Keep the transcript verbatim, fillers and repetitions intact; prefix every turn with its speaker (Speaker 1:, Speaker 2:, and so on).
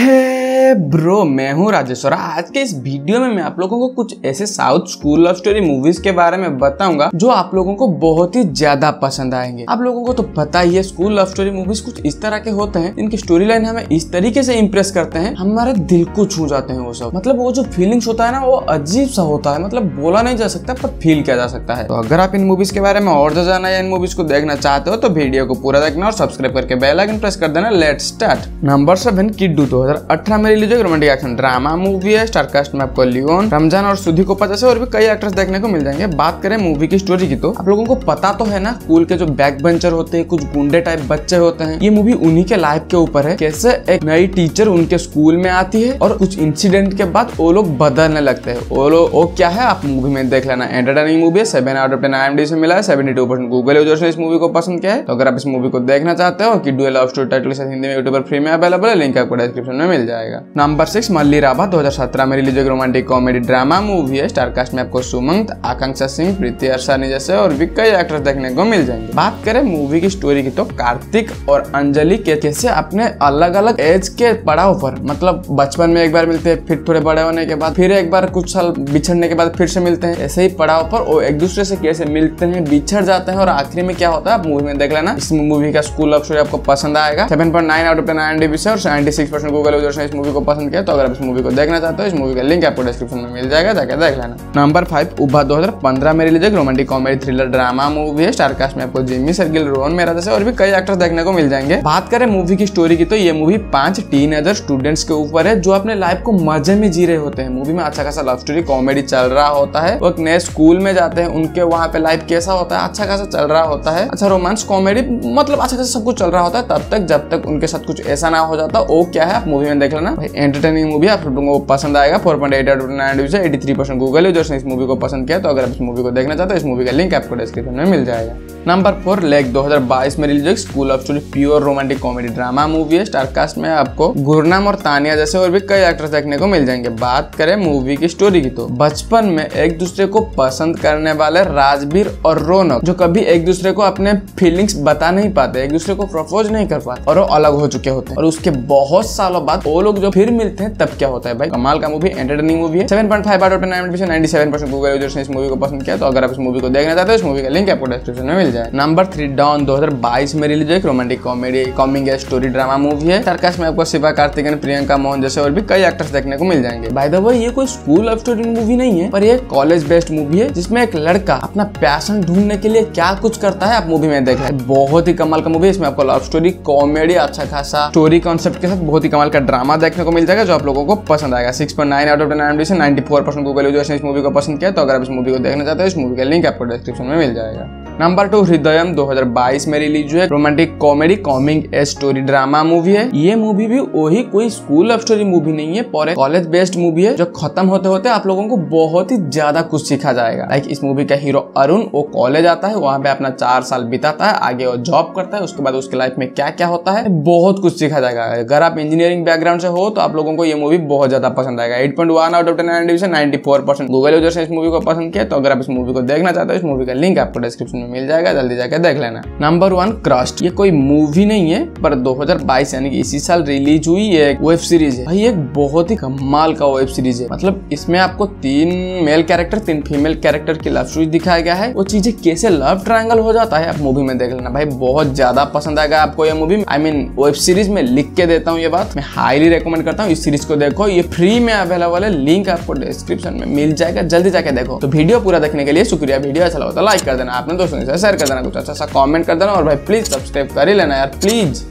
Speaker 1: हे bro, मैं हूँ राजेश और आज के इस वीडियो में मैं आप लोगों को कुछ ऐसे south school love story movies के बारे में बताऊंगा जो आप लोगों को बहुत ही ज्यादा पसंद आएंगे। आप लोगों को तो पता ही है स्कूल लव स्टोरी मूवीज कुछ इस तरह के होते हैं, इनकी स्टोरी लाइन हमें इस तरीके से इम्प्रेस करते हैं, हमारे दिल को छू जाते हैं वो सब। मतलब वो जो फीलिंग्स होता है ना, वो अजीब सा होता है, मतलब बोला नहीं जा सकता पर फील किया जा सकता है। तो अगर आप इन मूवीज के बारे में और जाना या इन मूवीज को देखना चाहते हो तो वीडियो को पूरा देखना और सब्सक्राइब करके बेल आइकन प्रेस कर देना। Let's start. Number seven, Kiddu दो हजार अठारह में रिलीज हुई रोमांटिक एक्शन ड्रामा मूवी है। स्टारकास्ट में आपको लियोन, रमजान और सुधी कोप्पा जैसे और भी कई एक्टर्स देखने को मिल जाएंगे। बात करें मूवी की स्टोरी की तो आप लोगों को पता तो है ना, स्कूल के जो बैक बेंचर होते हैं, कुछ गुंडे टाइप बच्चे होते हैं। ये मूवी उन्हीं के लाइफ के ऊपर है, कैसे एक नई टीचर उनके स्कूल में आती है और कुछ इंसिडेंट के बाद वो लोग बदलने लगते हैं। वो लोग वो क्या है आप मूवी में देख लेना। एंटरटेनिंग मूवी है, seven out of ten IMDb से मिला है, seventy two percent Google user से इस मूवी को पसंद किया है। तो अगर आप इस मूवी को देखना चाहते हो, किड्डू लव स्टोरी टाइटल के साथ हिंदी में यूट्यूब पर फ्री में अवेलेबल है, लिंक आपको डिस्क्रिप्शन में मिल जाएगा। नंबर सिक्स, मल्ली राबा दो हजार सत्रह में रिलीज हुई रोमांटिक कॉमेडी ड्रामा मूवी है। स्टारकास्ट में आपको सुमंत, आकांक्षा सिंह, प्रीति अरसानी जैसे और भी कई एक्टर्स देखने को मिल जाएंगे। बात करें मूवी की स्टोरी की तो कार्तिक और अंजलि के कैसे अपने अलग अलग एज के पड़ाव पर, मतलब बचपन में एक बार मिलते हैं, फिर थोड़े बड़े होने के बाद फिर एक बार कुछ साल बिछड़ने के बाद फिर से मिलते हैं, ऐसे ही पड़ाव पर वो एक दूसरे से कैसे मिलते हैं, बिछड़ जाते हैं और आखिरी में क्या होता है आप मूवी में देख लेना। इस मूवी का स्कूल लव स्टोरी आपको पसंद आएगा। Seven point nine out of ten IMDb से और seventy six percent Google users ने इस मूवी को पसंद किया। तो अगर आप इस मूवी को देखना चाहते हो, इस मूवी का लिंक आपको डिस्क्रिप्शन में मिल जाएगा, जाके देख लेना। नंबर फाइव, उभा दो हजार पंद्रह में release romantic comedy thriller drama movie है। स्टारकास्ट में आपको जिम्मी सर्गिल, रोहन मेहरा जैसे और भी कई एक्टर्स देखने को मिल जाएंगे। बात करें मूवी की स्टोरी की तो ये मूवी पांच टीनेजर स्टूडेंट्स के ऊपर है जो अपने लाइफ को मजे में जी रहे होते हैं। मूवी में अच्छा खासा लव स्टोरी कॉमेडी चल रहा होता है। वो एक नए स्कूल में जाते हैं, उनके वहाँ पे लाइफ कैसा होता है, अच्छा खासा चल रहा होता है। अच्छा रोमांस कॉमेडी मतलब अच्छा खासा सब कुछ चल रहा होता है, तब तक जब तक उनके साथ कुछ ऐसा ना हो जाता। वो क्या है आप मूवी में देख लेना। एंटरटेनिंग मूवी आप लोगों को पसंद आएगा। Four point eight out of nine से eighty three percent Google users ने इस मूवी को पसंद किया। तो अगर आप इस मूवी को देखना चाहते हो, इस मूवी का लिंक आपको डिस्क्रिप्शन में मिल जाएगा। नंबर फोर, लेग दो हजार बाईस में रिलीज हुई school love story pure romantic comedy drama movie है। स्टारकास्ट में आपको गुरनाम और तानिया जैसे और भी कई एक्टर्स देखने को मिल जाएंगे। बात करें मूवी की स्टोरी की तो बचपन में एक दूसरे को पसंद करने वाले राजवीर और रौनक जो कभी एक दूसरे को अपने फीलिंग्स बता नहीं पाते, एक दूसरे को प्रपोज नहीं कर पाते और वो अलग हो चुके होते हैं, और उसके बहुत सालों बाद वो लोग जो फिर मिलते हैं तब क्या होता है। भाई कमाल का मूवी, एंटरटेनिंग मूवी है। Seven point five out of ten IMDb से ninety seven percent Google users ने इस मूवी को पसंद किया। तो अगर आप इस मूवी को देखना चाहते हो, इस मूवी का लिंक आपको डिस्क्रिप्शन में मिल जाए। नंबर थ्री, डॉन दो हजार बाईस में रिलीज हुई romantic comedy coming age story drama movie है। स्टारकास्ट में आपको शिवा कार्तिकेयन, प्रियंका मोहन जैसे और भी कई एक्टर्स देखने को मिल जाएंगे। बाय द वे ये कोई स्कूल लव स्टोरी मूवी नहीं है, पर ये कॉलेज बेस्ड मूवी है जिसमें एक लड़का अपना पैशन ढूंढने के लिए क्या कुछ करता है आप मूवी में देख रहे हैं। बहुत ही कमाल का मूवी है। इसमें आपको लव स्टोरी कॉमेडी अच्छा खासा स्टोरी कॉन्सेप्ट के साथ बहुत ही कमाल का ड्रामा देखने को मिल जाएगा जो आप लोगों को पसंद आएगा। Six point nine out of ten IMDb से ninety four percent Google users ने इस मूवी को पसंद किया। तो अगर आप इस मूवी को देखना चाहते हो, इस मूवी का लिंक आपको डिस्क्रिप्शन में मिल जाएगा। नंबर टू, हृदयम दो हजार बाईस में रिलीज हुई romantic comedy coming age story drama movie है। ये मूवी भी वही कोई स्कूल लव स्टोरी मूवी नहीं है, पर कॉलेज बेस्ड मूवी है जो खत्म होते होते आप लोगों को बहुत ही ज्यादा कुछ सीखा जाएगा। लाइक इस मूवी का हीरो अरुण वो कॉलेज आता है, वहाँ पे अपना चार साल बिताता है, आगे वो जॉब करता है, उसके बाद उसके लाइफ में क्या क्या होता है बहुत कुछ सीखा जाएगा। अगर आप इंजीनियरिंग बैकग्राउंड से हो तो आप लोगों को ये मूवी बहुत ज्यादा पसंद आएगा। Eight point one out of ten IMDb से ninety four percent Google users ने इस मूवी को पसंद किया। तो अगर आप इस मूवी को देखना चाहते हो, इस मूवी का लिंक आपको डिस्क्रिप्शन में मिल जाएगा, जल्दी जाकर देख लेना। नंबर वन, क्रस्ट। ये कोई मूवी नहीं है पर दो हजार बाईस यानी कि इसी साल रिलीज हुई एक वेब सीरीज है। भाई एक बहुत ही कमाल का वेब सीरीज है। मतलब इसमें आपको तीन मेल कैरेक्टर तीन फीमेल कैरेक्टर की लव स्टोरी दिखाया गया है। वो चीजें कैसे लव ट्रायंगल हो जाता है आप मूवी में देख लेना। भाई बहुत ज्यादा पसंद आएगा आपको ये movie. I mean web series में लिख के देता हूँ ये बात, मैं हाईली रेकमेंड करता हूँ इस सीरीज को देखो। ये फ्री में अवेलेबल है, लिंक आपको डिस्क्रिप्शन में मिल जाएगा, जल्दी जाके देखो। तो वीडियो पूरा देखने के लिए शुक्रिया। वीडियो अच्छा लगा तो लाइक कर देना, आपने दोस्तों के साथ शेयर कर देना, कुछ अच्छा सा कमेंट कर देना और भाई प्लीज सब्सक्राइब कर ही लेना यार, प्लीज।